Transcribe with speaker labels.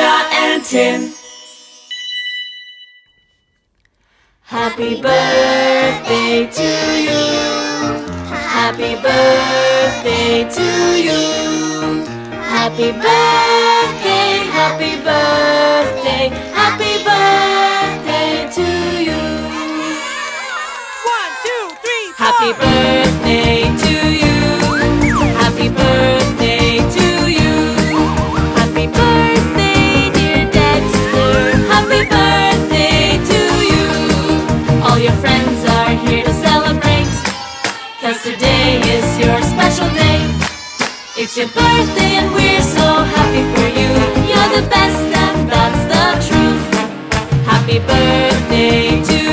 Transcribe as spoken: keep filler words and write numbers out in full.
Speaker 1: Tina and Tin. Happy birthday to you. Happy birthday to you. Happy birthday, happy birthday, happy birthday to you.
Speaker 2: One, two, three, four.
Speaker 1: Happy birthday to you. Happy birthday to you. Happy birthday, dear Dexter. Happy birthday to you. All your friends are here to celebrate, 'cause today is your special day. It's your birthday and we're so happy for you. You're the best and that's the truth. Happy birthday to